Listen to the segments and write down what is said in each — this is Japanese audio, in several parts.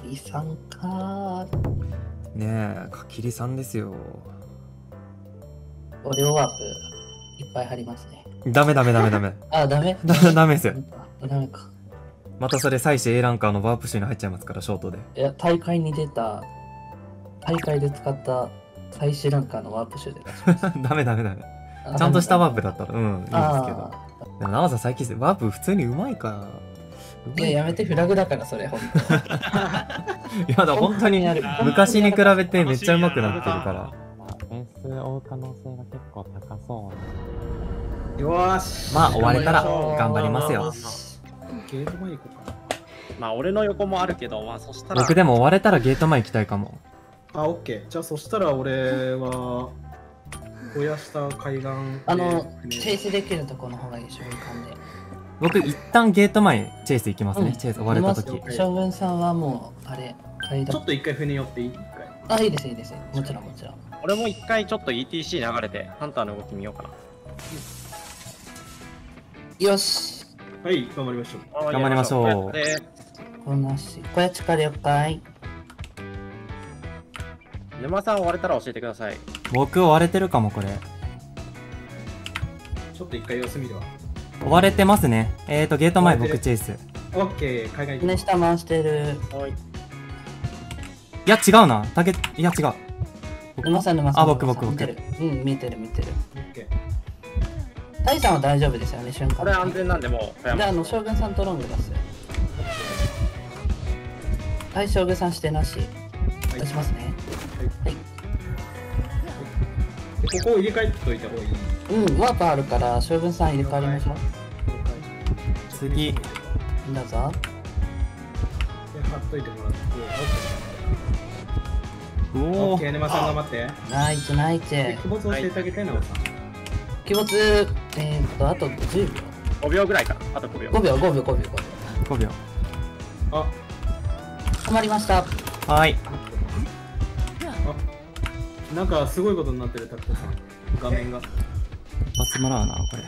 りさんか。 ねえ、かきりさんですよ。 両ワープいっぱい貼りますね。 ダメダメダメダメ。 あ、ダメダメですよ。 ダメか。 またそれ妻子 A ランカーのワープ集に入っちゃいますから、ショートで。 いや、大会に出た、大会で使った最終ランカーのワープ集で出します。 ダメダメダメ。ちゃんとしたワープだったら、いいんですけど。でも、ナオさん最近ワープ普通にうまいから。 いや、やめて、フラグだから、それ、ほんと。 いや、だ本当に昔に比べてめっちゃうまくなってるから。 点数追う可能性が結構高そうな。よーし。 まあ、終われたら頑張りますよ。 ゲート前行こうかな。 まあ、俺の横もあるけど、まあ、そしたら。 僕でも終われたらゲート前行きたいかも。 あ、オッケー。じゃあ、そしたら俺は、小屋下海岸。 チェイスできるとこの方がいい、瞬間で。 僕、一旦ゲート前チェイス行きますね。チェイス終われた時。 将軍さんはもう、あれ、 ちょっと一回船寄っていい？ あ、いいです、いいです。もちろん、もちろん。 俺も一回ちょっと ETC 流れて、ハンターの動き見ようかな。 よし。 はい、頑張りましょう。 頑張りましょう。 こなし。こや力了解。 沼さん終われたら教えてください。 僕追われてるかも、これ。 ちょっと一回様子見るわ。 追われてますね。ゲート前僕チェイス。 オッケー、海外船下回してる。 はい。 いや、違うな。いや、違う。 沼さん、沼さん。 あ、僕。 うん、見てる、見てる。 オッケー。 タイさんは大丈夫ですよね、瞬間。 これ安全なんで、もう。 で、将軍さんとロング出す。はい、将軍さんしてなし。出しますね。はい。 ここを入れ替えといた方がいい。 うん、ワープあるから、将軍さん入れ替わりましょう。 次。 どうぞ。 貼っといてもらって。 おお。沼さん頑張って。 ナイス、ナイス。 気没教えてあげて、ナオさん。 気没、あと10秒。 5秒ぐらいかな。あと5秒。 5秒。 5秒。 あ、 止まりました。 はい。 なんかすごいことになってる、タクトさん。画面が。 一発もらうな、これ。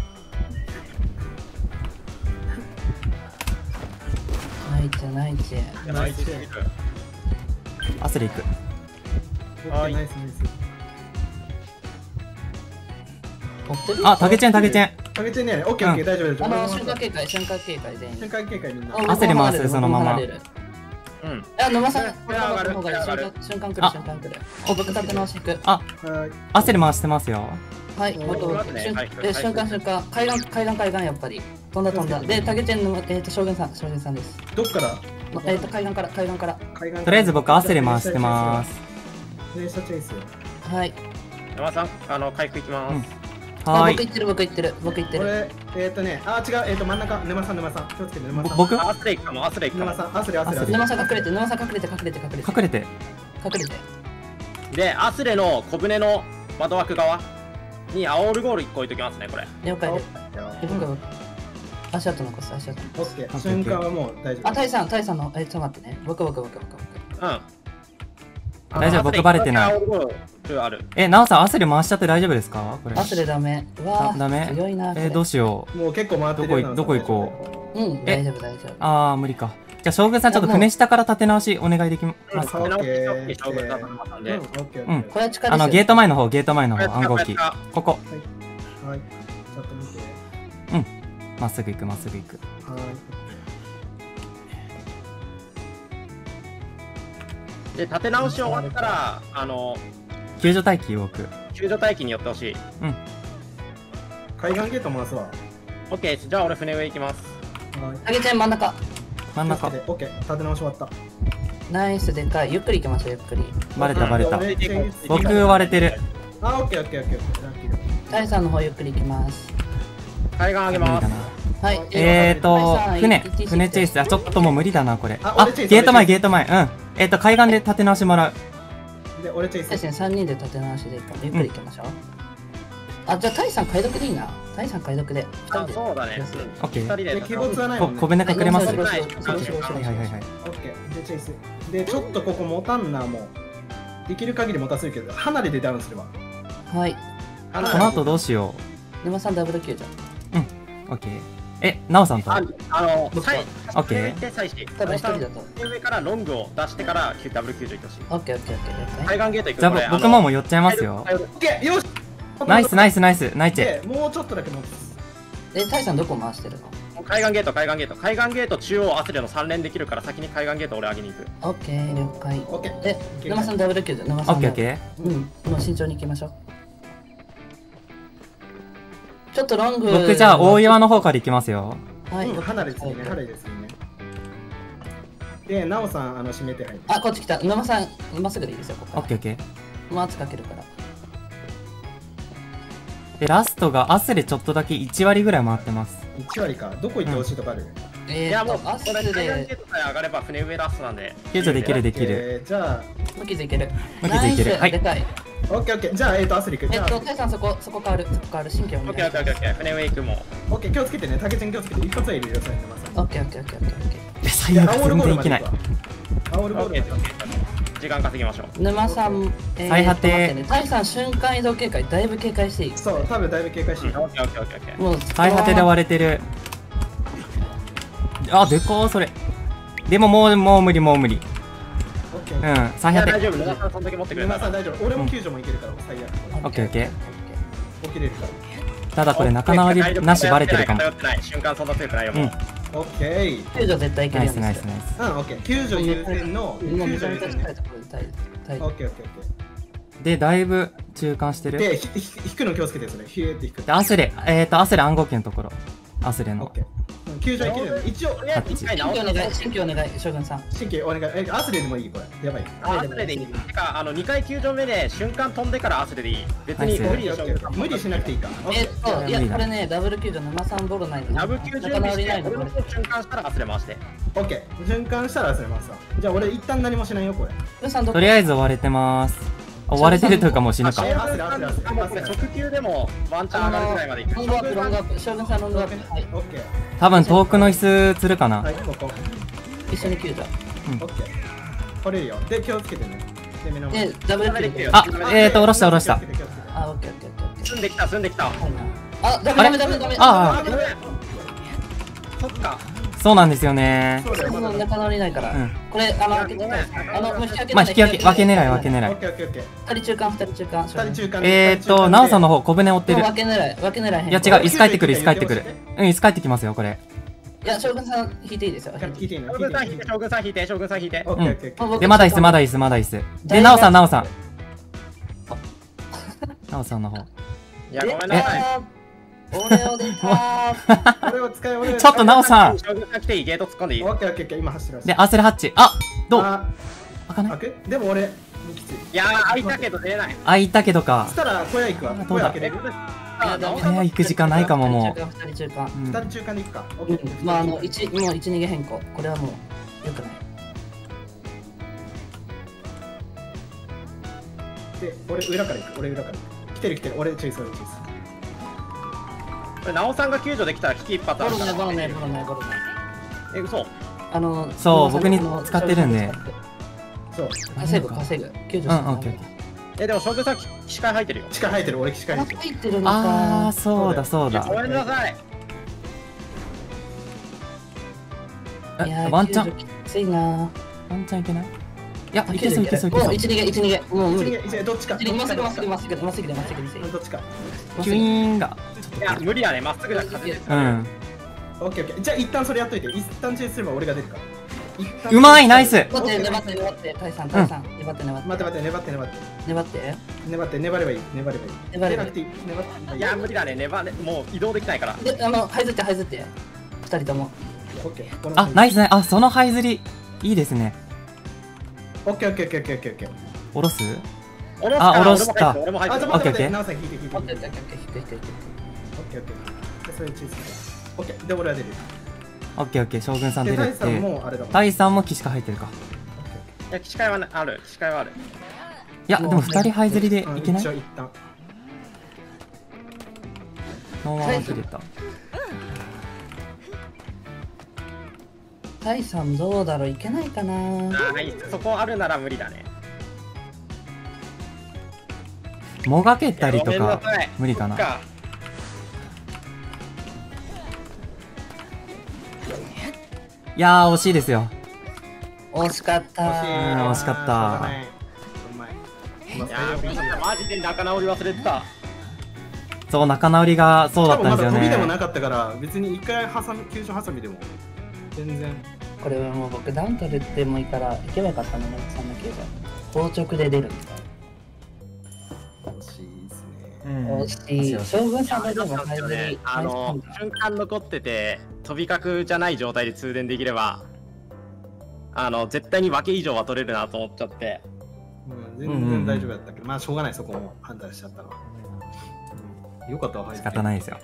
ナイス。 アスレ行く。 ナイス。 あ、タケチェン。 タケチェンね、オッケー、大丈夫。 瞬間警戒全員。 瞬間警戒みんな。 焦り回す、そのまま。 うん。 あ、沼さん、これの方がいい。瞬間来る。僕立て直し行く。 あ、焦り回してますよ。 はい、瞬間。海岸やっぱり。飛んだ。で、タケチェンの、将軍さんです。 どっから？ 海岸から。 とりあえず僕、焦り回してます。 はい。 沼さん、回復いきます。 はい。 僕行ってる。 これ、違う、真ん中、沼さん。気をつけて、沼さん。 僕？ アスレイかも、アスレイかも。 沼さん、アスレ。 沼さん隠れて。 で、アスレの小舟の窓枠側にアオールゴール1個置いときますね、これ。 了解です。足跡残す。 オッケー。瞬間はもう大丈夫。 あ、タイさんの、ちょっと待ってね。僕。 うん。 大丈夫、僕バレてない。ナオさん、アスレ回しちゃって大丈夫ですか？これ。 アスレダメ。 ダメ？ 強いな。 どうしよう。 もう結構回ってる。 どこ行こう？うん、大丈夫。 あー、無理か。じゃあ、将軍さん、ちょっと船下から立て直しお願いできますか？ オッケー。 ゲート前の方、暗号機。ここ。 はい。ちょっと見て。 うん。まっすぐ行く。 はい。 で、立て直し終わったら、 救助待機僕。 救助待機に寄ってほしい。 うん。 海岸ゲート回すわ。 オッケー、じゃあ俺船上行きます。 タケちゃん真ん中。 オッケー、立て直し終わった。 ナイスでかい。ゆっくり行きましょう、ゆっくり。 バレた。僕割れてる。 あ、オッケー。 タイさんの方ゆっくり行きます。 海岸上げます。 はい。 船チェイス。ちょっともう無理だな、これ。ゲート前。うん。海岸で立て直しもらう。 で、俺チェイス。 ですね、3人で立て直しでいいか。ゆっくり行きましょう。あ、じゃあタイさん解読でいいな。タイさん解読で。 あ、そうだね。 オッケー。 で、気没はないもんね。 小舟隠れます。はい。 オッケー。で、チェイス。で、ちょっとここ持たんな、もう。できる限り持たせるけど、離れてダウンすれば。 はい。 この後どうしよ沼さんダブルキューじゃん。 うん。オッケー。 なおさんと。 オッケー。 で、最初。 多分一人だと。 上からロングを出してからダブル90いってほしい。 オッケーオッケーオッケー。 海岸ゲート行く。 じゃあ僕も寄っちゃいますよ。 オッケー、よし。 ナイスナイスナイス、ナイチェ。 もうちょっとだけ持つ。 タイさんどこ回してるの？ 海岸ゲート、海岸ゲート、海岸ゲート中央アスレの3連できるから先に海岸ゲート俺上げに行く。 オッケー、了解。 オッケー。 沼さんダブル90、沼さん。 オッケーオッケー。うん、もう慎重に行きましょう。ちょっとロング。 僕じゃあ大岩の方から行きますよ。 はい、 離れですね、離れですね。で、なおさん、指名手配。 あ、こっち来た。沼さん、今すぐでいいですよ、ここ。 オッケーオッケー。 もう圧かけるから。 で、ラストがアスレちょっとだけ1割ぐらい回ってます。 1割か。どこ行ってほしいとかある？ いやもう、 アスレ海岸ゲートさえ上がれば船上ラストなんで。 救助できるできる。 じゃあ、 無傷いける。 無傷いける。はい。 でかい。 オッケーオッケー。じゃあ、アスリ行く。 タイさんそこ変わる。そこ変わる。神経をオッケーオッケーオッケー。船上行くもん。 オッケー、気をつけてね。タケちゃん気をつけて。一発は入れるよ、それ沼さん。 オッケーオッケーオッケーオッケー。 最悪全然いけない。 オッケー。 時間稼ぎましょう。 沼さん、 最果て。 タイさん瞬間移動警戒だいぶ警戒していい。 そう、多分だいぶ警戒していい。 オッケーオッケーオッケーオッケー。 もう最果てで割れてる。あ、でかーそれ。でももう無理もう無理。うん、最果て。 大丈夫、沼さんその時持ってくれ。 沼さん大丈夫。俺も救助もいけるから、最悪。 オッケーオッケー。起きれるから。 ただこれ仲直りなしバレてるかも。 瞬間そんな強くないよ。 オッケー。 救助絶対いける。 ナイスナイスナイス。 うん、オッケー。救助優先の。 もうめちゃめちゃ近いところでオッケーオッケーオッケー。で、だいぶ中間してる。 で、引くの気をつけて、それ。ヒューって引く。 で、アスレ暗号機のところ。アスレの。 オッケー。救助いけるよね。一応、 新規お願い、将軍さん。 新規お願い。アスレでもいい、これ。やばい。 アスレでいい。てか、2回救助目で瞬間飛んでからアスレでいい。別に無理しなくていいか。 いや、これね、ダブル救助、沼さんボロないの。 ダブル救助目して、俺も瞬間したらアスレ回して。 オッケー。瞬間したらアスレ回すわ。じゃあ、俺一旦何もしないよ、これ。 とりあえず追われてます。追われてるというかもう死ぬか。 直球でもワンチャン上がるぐらいまでいく。 ロングアップ、将軍さんロングアップ。はい。 オッケー。 多分遠くの椅子釣るかな。 はい、ここ。 一緒に救助。 オッケー。取れるよ。で、気をつけてね。 で、ダブル救助。 あ、下ろした。 あ、オッケーオッケーオッケー。 住んできた。 あ、ダメ。 ああ。 そっか。 そうなんですよね。 そう仲直りないから。これ、開けてない。 まあ、引き分け狙い。 オッケーオッケーオッケー。 2人中間。 なおさんの方、小舟追ってる。 分け狙い。 いや、違う、椅子帰ってくる。うん、椅子帰ってきますよ、これ。 いや、将軍さん引いていいですよ。 引いていいの？ 将軍さん引いて。 オッケーオッケー。 で、まだ椅子。で、なおさん。なおさんの方。 いや、ごめんなさい。 俺を出た俺を使い、 ちょっとなおさん。 将軍さん来ていい？ゲート突っ込んでいい？ オッケーオッケー、今走る。 で、アスレハッチ。あ、どう？開かない？ でも俺、きつい。 いやー、開いたけど出ない。 開いたけどか。 そしたら、小屋行くわ。 どうだ？ 小屋行く時間ないかも、もう。 2人中間。 2人中間で行くか。 まあ、もう1逃げ変更。これはもう、よくない。 で、俺裏から行く。来てる。俺チェイス。 なおさんが救助できたら危機一発ある。 ボロない。 嘘？ そう、僕に使ってるんで。 そう。 稼ぐ。救助。 オッケー。 でも将軍さん視界入ってるよ。 視界入ってる。俺視界入ってる。 ああ、そうだ。 ごめんなさい。 ワンチャン。 きついな。 ワンチャンいけない？いや、いけそう。 もう一逃げ。もう無理。 どっちか。 まっすぐ。 どっちか。 キュイーンが。 いや、無理やね。まっすぐだから。 うん。 オッケー。じゃあ一旦それやっといて。一旦チェイスすれば俺が出るから。 うまい、ナイス。 粘ってタイさん粘って。 粘って粘ればいい。粘なくていい。 いや、無理だね。もう移動できないから。 で、這いずって2人とも。 あ、ナイスね。あ、その這いずりいいですね。 オッケー。 下ろす？ あ、 下ろした。 俺も入ってる。 オッケー。 なおさん引いて。オッケー。それチェイス。オッケー。で、俺は出る。 オッケー。将軍さん出るって。 タイさんも騎士が入ってるか。 いや、騎士会はある。 いや、でも2人這いずりでいけない？ 一旦。 ノーワン切れた。 タイさんどうだろう、いけないかな。 そこあるなら無理だね。 もがけたりとか無理かな。 いやー惜しいですよ。 惜しかった惜しかった。 いやーマジで仲直り忘れてた。 そう、仲直りがそうだったんですよ飛びでもね。 なかったから別に一回急所挟みでも全然。 これはもう僕ダウン取れてもいいから行けばよかったのね、そんな球場硬直で出るんですか。 惜しいですね。 惜しい。将軍さんのでも最初に瞬間残ってて飛び角じゃない状態で通電できれば絶対に分け以上は取れるなと思っちゃって、 全然大丈夫だったけど、まあしょうがない、そこも判断しちゃったのは。よかったわ。 仕方ないですよ。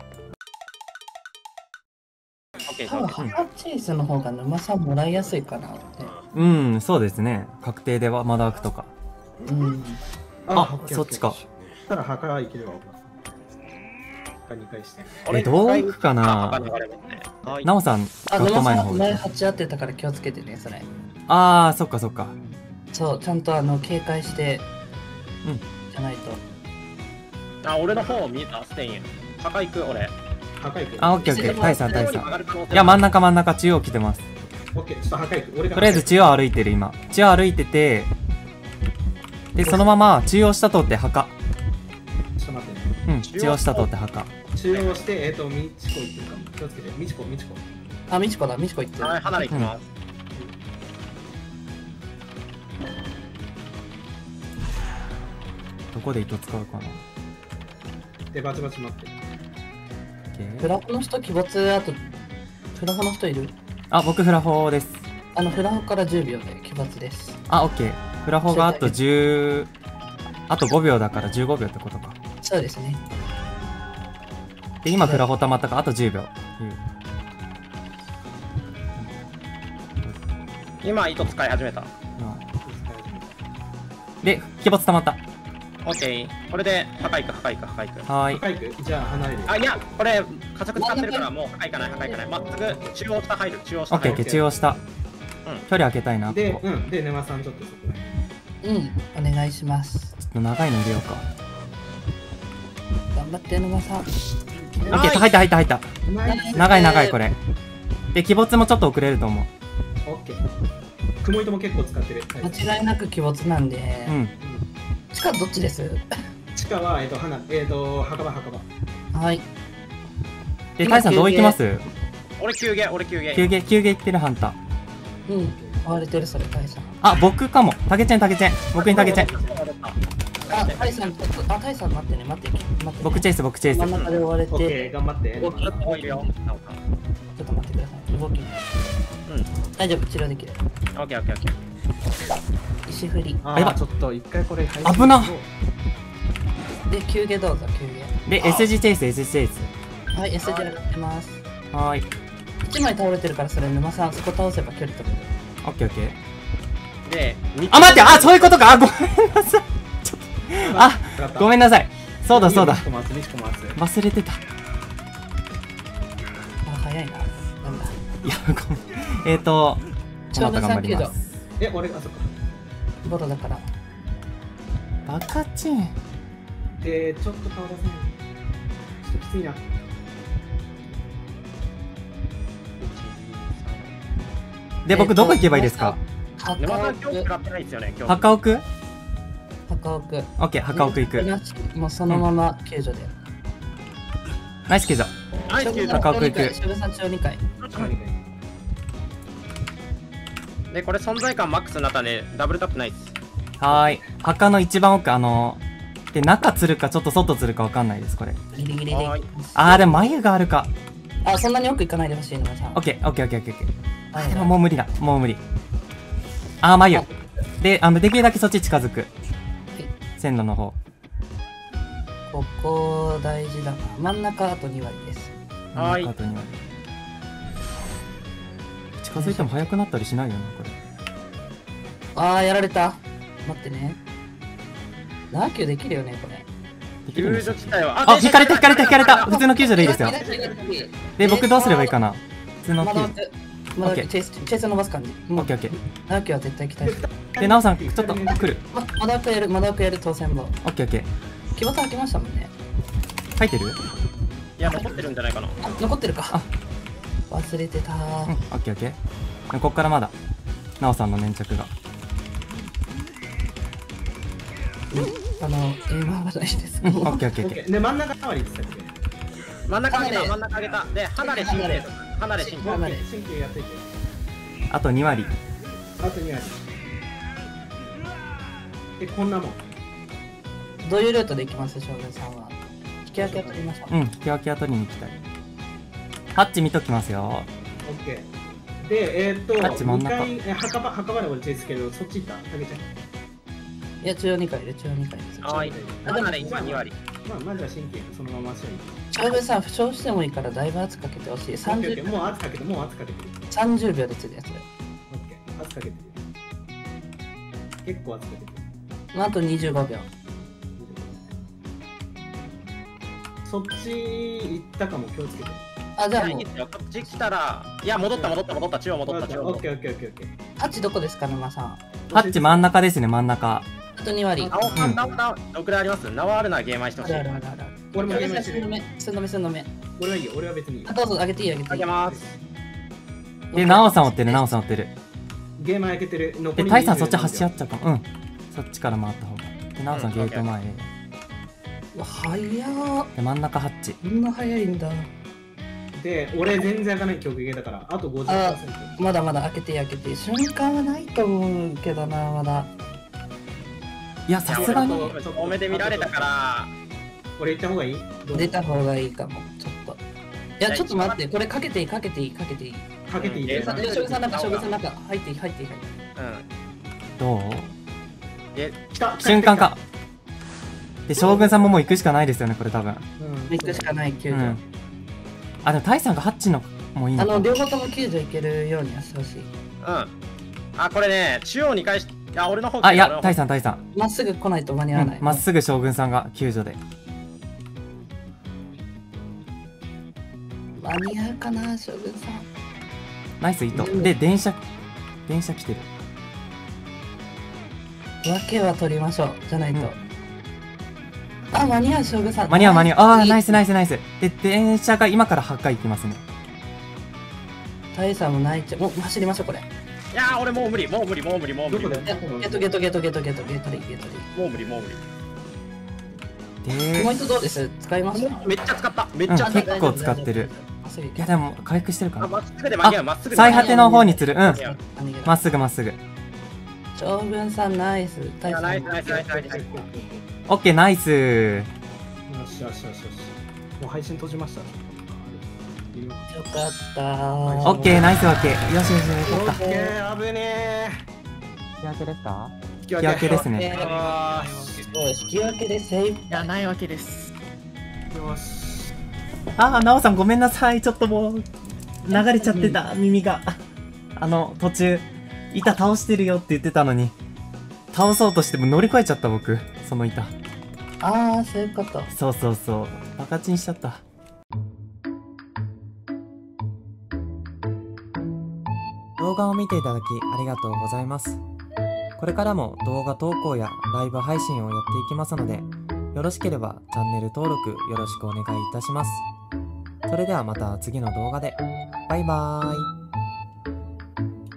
多分ハカチーズの方が沼さんもらいやすいかなって。 うん、そうですね。確定ではまだ開くとか。あ、そっちか。 ただ墓はいければ。2回して。 どういくかな。なおさん、 あ、 ロット沼前の方。 さん前8合ってたから気をつけてね、それ。 ああ、そっかそっか。 そう、ちゃんと警戒して、じゃないと。 あ、俺の方見えたステイン。墓行く、俺。 墓行く。 あ、オッケーオッケー。大さん大さん。いや、真ん中中央来てます。 オッケー、ちょっと墓行く。俺がとりあえず中央歩いてる今。中央歩いてて、で、そのまま中央下通って墓。 ちょっと待ってね。 中央下通って墓。 中央して、みちこ行ってるかも。気をつけて。みちこ。 あ、みちこだ、みちこ行ってる。 はい、離れ行きます。 どこで糸使うかな。 で、バチバチ待って。 フラホの人、鬼没、あと、フラホの人いる？ あ、僕フラホです。 フラホから10秒で鬼没です。 あ、オッケー。フラホがあと10、あと5秒だから15秒ってことか。 そうですね。 で、今フラホ溜まったからあと10秒。 今、糸使い始めた。 で、鬼没溜まった。 オッケー。これで、墓行く。 はーい。 墓行く。じゃあ離れる。 あ、いや、これ、加速使ってるから、もう墓行かない。まっすぐ、中央下入る。 オッケーオッケー、中央下。距離開けたいな。 で、沼さんちょっとそこお願いします。 ちょっと長いの入れようか。 頑張って沼さん。 オッケー、入った。長いこれ。で、鬼没もちょっと遅れると思う。 オッケー。雲糸も結構使ってる。 間違いなく鬼没なんで。地下どっちです？ 地下は、墓場。 はい。 で、タイさんどう行きます？ 俺休憩。 休憩行ってるハンター。 追われてる、それ、タイさん。 あ、僕かも。タケチェン。僕にタケチェン。 あ、タイさん、ちょっと、タイさん待ってね。 僕チェイス。 真ん中で追われて。 オッケー、頑張って。 ちょっと待ってください。動き。大丈夫、治療できる。 オッケー。 石振り。 やばい。 ちょっと一回これ危な。 で、休憩どうぞ、休憩。 で、SG チェイス。 はい、SG やってます。 はーい。 1枚倒れてるから、それ沼さん、そこ倒せば距離取れる。 オッケー。 で、 あ、待って、そういうことか。ごめんなさい。ごめんなさい。そうだ。忘れてた。 早いな。なんだ。 いや、ごめん。この後頑張ります。 俺が、そっか。 ボロだから。 バカチン。 ちょっと顔出せない。ちょっときついな。 で、僕どこ行けばいいですか？ 沼さん今日使ってないですよね、今日。 墓奥？ 墓奥。 オッケー、墓奥行く。 もうそのまま救助で。 ナイス救助。墓奥行く。 渋さん中2回。 で、これ存在感マックスになったんで、ダブルタップないです。 はーい。墓の一番奥、で、中釣るか、ちょっと外釣るかわかんないです、これ。 ギリギリで。 でも眉があるか。 あ、そんなに奥行かないでほしいのさん。 オッケー。でももう無理だ。眉。で、できるだけそっち近づく。線路の方。 ここ大事だな。真ん中あと2割です。 はい。 近づいても速くなったりしないよね、これ。やられた。待ってね。ナーキューできるよね、これ。 救助自体は。 引かれた。普通の救助でいいですよ。で、僕どうすればいいかな。普通の救助。 チェイス伸ばす感じ。 オッケー。 ナーキューは絶対期待して。 で、ナオさん、ちょっと来る。 まだ奥やる、当選棒。 オッケー。 気持ち開きましたもんね。 書いてる？ いや、残ってるんじゃないかな。 残ってるか。 忘れてたうん、オッケーオッケー。こっからまだ、なおさんの粘着が。 今はないですうん、オッケーオッケーオッケー。 で、真ん中周りでしたっけ？ 真ん中上げた、真ん中上げた。で、離れ神経。離れ神経。 神経やっていて。 あと2割。 あと2割。こんなもん。 どういうルートで行きます将軍さんは？引き分けを取りましょう。 うん、引き分けは取りに行きたい。ハッチ見ときますよ。 オッケー。で、 ハッチ真ん中。 2回、墓場で俺チェイスけど、そっち行った？たけちゃん。 いや、中央2回で、中央2回です。 ああ、いい。離れ今2割。 まずは神経そのまましよう。 将軍さん、負傷してもいいからだいぶ圧かけてほしい。30 もう圧かけてる。 30秒でついたやつ。 オッケー。圧かけてる。結構圧かけてる。 あと25秒。 そっち行ったかも気をつけて。 あ、じゃあもう。 いいですよ。こっち来たら、いや、戻った。中央戻った。 オッケー。 ハッチどこですか、沼さん。 ハッチ真ん中ですね、真ん中。 あと2割。 青半ダウンダウン。どくらいあります？縄あるならゲーマーしてほしい。 俺もゲームしてる。 すんの目。 俺はいいよ、俺は別にいいよ。 あ、どうぞ、上げていい。 あげます。 で、なおさん追ってる、なおさん追ってる。 ゲーム開けてる。 で、タイさんそっち走り合っちゃうかも。うん。そっちから回った方が。で、なおさんゲート前。 うわ、早ー。 で、真ん中ハッチ。 こんな早いんだ。 で、俺全然開かない曲芸だから、あと 50%。 まだ開けて。瞬間はないと思うけどな、まだ。 いや、さすがに。 多めで見られたから。 俺行った方がいい？ 出た方がいいかも、ちょっと。いや、ちょっと待って、これかけていい。 かけていい。 将軍さん中、入っていい。 どう？ 来た瞬間か。で、将軍さんももう行くしかないですよね、これ多分。 行くしかない、救助。 あ、でもタイさんがハッチのもういいのか。 両方とも救助いけるようにはしてほしい。 あ、これね、中央に返し、あ、俺の方。 あ、いや、タイさん。 まっすぐ来ないと間に合わない。 まっすぐ将軍さんが救助で。 間に合うかな、将軍さん。 ナイス糸。で、電車来てる。 分けは取りましょう、じゃないと。あ、間に合う、将軍さん。 間に合う。ああ、ナイス。で、電車が今から8回行きますね。 タイさんも泣いちゃう。もう走りましょう、これ。 いやー、俺もう無理。 どこで？ ゲット。 もう無理。 で、 もう一度どうです？使いますか？ めっちゃ使った。 結構使ってる。いや、でも回復してるかな。 まっすぐで間に合う。まっすぐで。 最果ての方に釣る。まっすぐ。 将軍さんナイス。 ナイス。 オッケー、ナイス。 よし。もう配信閉じました。 よかったオッケー、ナイスわけ。よし、よかった。 危ねえ。 引き分けですか？ 引き分けですね。 引き分けでセーフ。 いや、ないわけです。 よし。 あー、なおさんごめんなさい。ちょっともう、流れちゃってた、耳が。途中、板倒してるよって言ってたのに、倒そうとしても乗り越えちゃった、僕。その板。 ああ、そういうこと。 そう。バカチンしちゃった。動画を見ていただきありがとうございます。これからも動画投稿やライブ配信をやっていきますので、よろしければチャンネル登録よろしくお願いいたします。それではまた次の動画で。バイバーイ。